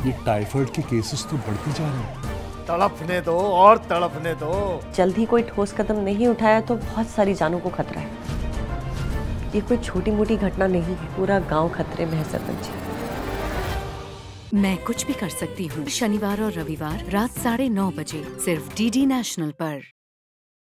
ये टाइफाइड के केसेस तो बढ़ते जा रहे हैं। तड़पने दो और तड़पने दो। जल्द ही कोई ठोस कदम नहीं उठाया तो बहुत सारी जानों को खतरा है। ये कोई छोटी मोटी घटना नहीं है, पूरा गांव खतरे में है सरपंच। मैं कुछ भी कर सकती हूँ, शनिवार और रविवार रात 9:30 बजे सिर्फ डीडी नेशनल पर।